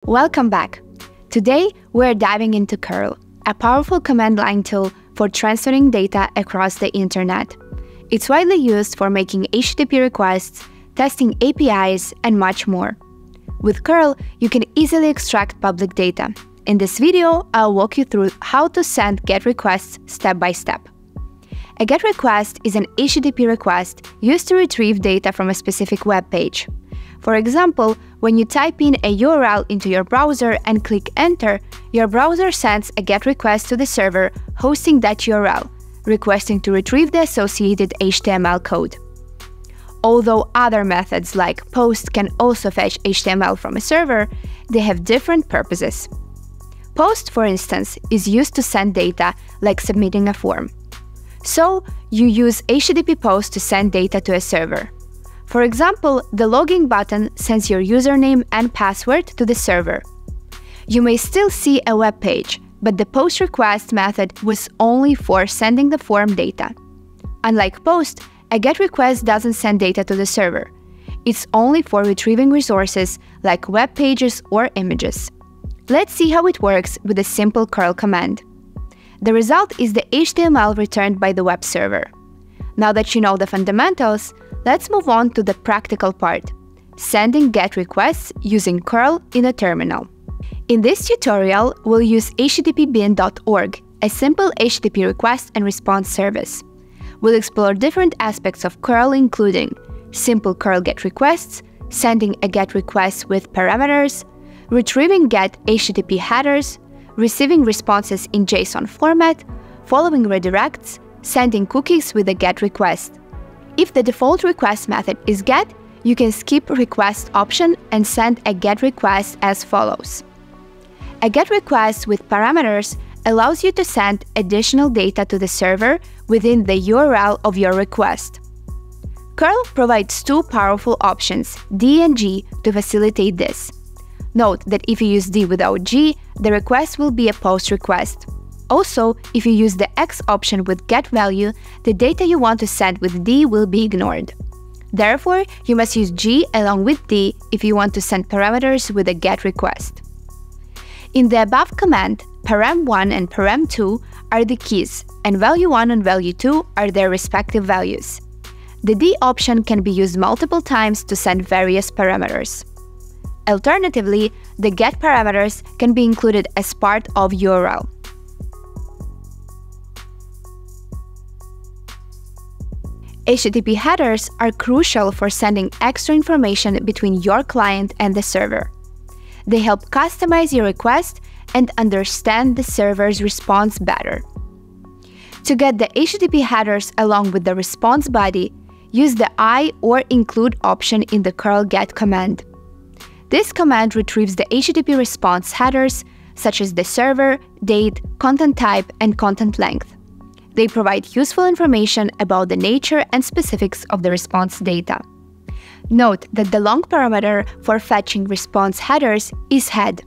Welcome back! Today, we're diving into cURL, a powerful command line tool for transferring data across the internet. It's widely used for making HTTP requests, testing APIs, and much more. With cURL, you can easily extract public data. In this video, I'll walk you through how to send GET requests step by step. A GET request is an HTTP request used to retrieve data from a specific web page. For example, when you type in a URL into your browser and click Enter, your browser sends a GET request to the server hosting that URL, requesting to retrieve the associated HTML code. Although other methods like POST can also fetch HTML from a server, they have different purposes. POST, for instance, is used to send data like submitting a form. So, you use HTTP POST to send data to a server. For example, the login button sends your username and password to the server. You may still see a web page, but the POST request method was only for sending the form data. Unlike POST, a GET request doesn't send data to the server. It's only for retrieving resources like web pages or images. Let's see how it works with a simple cURL command. The result is the HTML returned by the web server. Now that you know the fundamentals, let's move on to the practical part, sending GET requests using cURL in a terminal. In this tutorial, we'll use httpbin.org, a simple HTTP request and response service. We'll explore different aspects of cURL, including simple cURL GET requests, sending a GET request with parameters, retrieving GET HTTP headers, receiving responses in JSON format, following redirects, sending cookies with a GET request. If the default request method is GET, you can skip request option and send a GET request as follows. A GET request with parameters allows you to send additional data to the server within the URL of your request. cURL provides two powerful options, D and G, to facilitate this. Note that if you use D without G, the request will be a POST request. Also, if you use the X option with GET value, the data you want to send with D will be ignored. Therefore, you must use G along with D if you want to send parameters with a GET request. In the above command, param1 and param2 are the keys, and value1 and value2 are their respective values. The D option can be used multiple times to send various parameters. Alternatively, the GET parameters can be included as part of URL. HTTP headers are crucial for sending extra information between your client and the server. They help customize your request and understand the server's response better. To get the HTTP headers along with the response body, use the I or include option in the cURL GET command. This command retrieves the HTTP response headers, such as the server, date, content type, and content length. They provide useful information about the nature and specifics of the response data. Note that the long parameter for fetching response headers is head.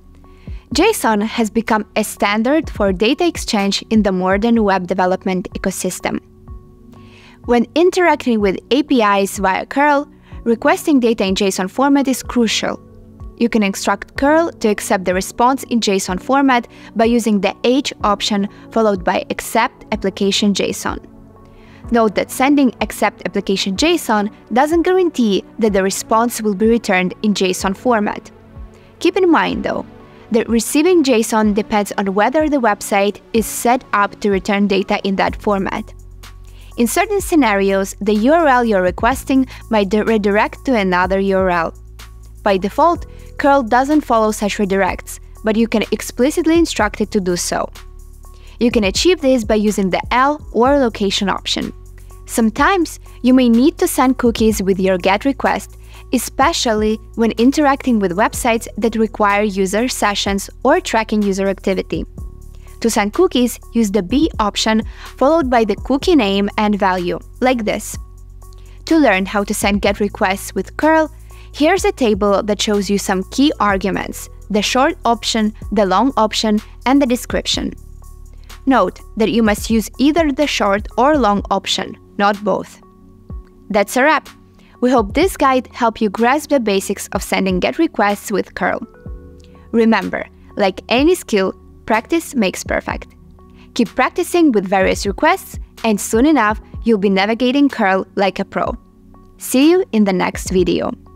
JSON has become a standard for data exchange in the modern web development ecosystem. When interacting with APIs via cURL, requesting data in JSON format is crucial. You can instruct cURL to accept the response in JSON format by using the H option followed by accept application JSON. Note that sending accept application JSON doesn't guarantee that the response will be returned in JSON format. Keep in mind, though, that receiving JSON depends on whether the website is set up to return data in that format. In certain scenarios, the URL you're requesting might redirect to another URL. By default, cURL doesn't follow such redirects, but you can explicitly instruct it to do so. You can achieve this by using the L or location option. Sometimes, you may need to send cookies with your GET request, especially when interacting with websites that require user sessions or tracking user activity. To send cookies, use the B option followed by the cookie name and value, like this. To learn how to send GET requests with cURL, here's a table that shows you some key arguments, the short option, the long option, and the description. Note that you must use either the short or long option, not both. That's a wrap! We hope this guide helped you grasp the basics of sending GET requests with cURL. Remember, like any skill, practice makes perfect. Keep practicing with various requests, and soon enough, you'll be navigating curl like a pro. See you in the next video.